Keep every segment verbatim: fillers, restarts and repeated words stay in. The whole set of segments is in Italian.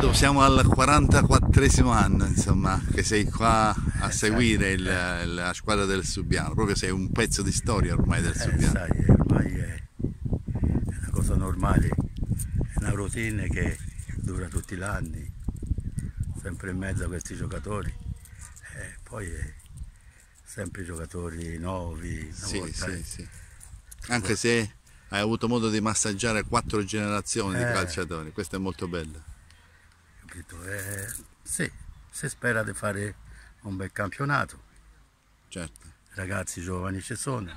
Edo, siamo al quarantaquattresimo anno, insomma, che sei qua a seguire il, la squadra del Subiano, proprio sei un pezzo di storia ormai del Eh, Subiano. sai, ormai è, è una cosa normale, è una routine che dura tutti gli anni, sempre in mezzo a questi giocatori, e poi è sempre giocatori nuovi, una Sì, volta sì, è- sì. Anche se hai avuto modo di massaggiare quattro generazioni di Eh. calciatori, questo è molto bello. capito? Eh, sì, si spera di fare un bel campionato, Certo, ragazzi giovani ci sono,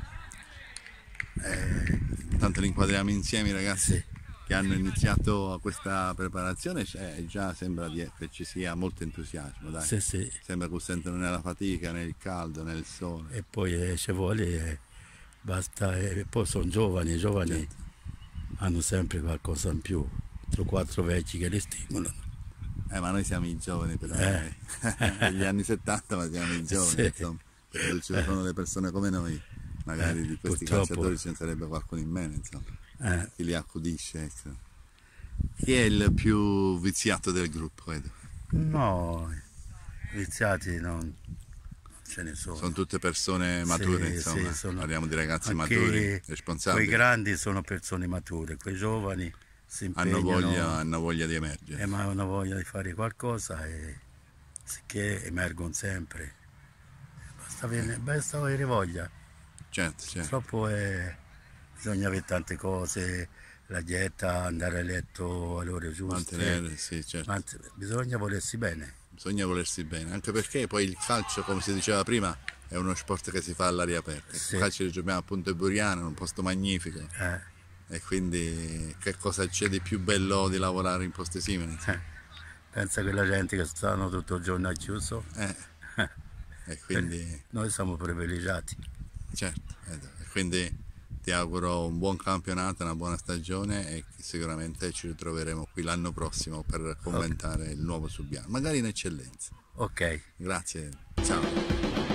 tanto li inquadriamo insieme i ragazzi sì. che hanno iniziato questa preparazione, cioè, già sembra di- che ci sia molto entusiasmo, dai. Sì, sì. Sembra che sentono né la fatica, né il caldo, né il sole. E poi eh, ci vuole, eh, basta, e poi sono giovani, i giovani Certo. hanno sempre qualcosa in più, tra quattro vecchi che li stimolano. Eh, ma noi siamo i giovani però, Eh. dai. Gli anni settanta, ma siamo i giovani, Sì. insomma. Se ci sono le persone come noi, magari Eh, di questi purtroppo. calciatori ce ne sarebbe qualcuno in meno, insomma. Eh. Chi li accudisce, ecco. Chi è il più viziato del gruppo, Edo? No, viziati non, non ce ne sono. Sono tutte persone mature, Sì, insomma. sì, sono- Parliamo di ragazzi anche maturi, responsabili. Quei grandi sono persone mature, quei giovani si impegnano, Hanno voglia, hanno voglia di emergere. eh, ma hanno voglia di fare qualcosa e sicché emergono sempre. Basta avere, basta avere voglia. Certo, certo. Purtroppo è, bisogna avere tante cose, la dieta, andare a letto alle ore giuste. Mantenere, sì, certo. Ma bisogna volersi bene. Bisogna volersi bene, anche perché poi il calcio, come si diceva prima, è uno sport che si fa all'aria aperta. Sì. Il calcio lo giochiamo a Ponte Buriano, in un posto magnifico. Eh, E quindi che cosa c'è di più bello di lavorare in posti simili? eh. Pensa che la gente che stanno tutto il giorno al chiuso, Eh, e quindi, noi siamo privilegiati. certo, Edo, e quindi ti auguro un buon campionato, una buona stagione e sicuramente ci ritroveremo qui l'anno prossimo per commentare il nuovo Subiano, magari in eccellenza. Ok. Grazie, ciao.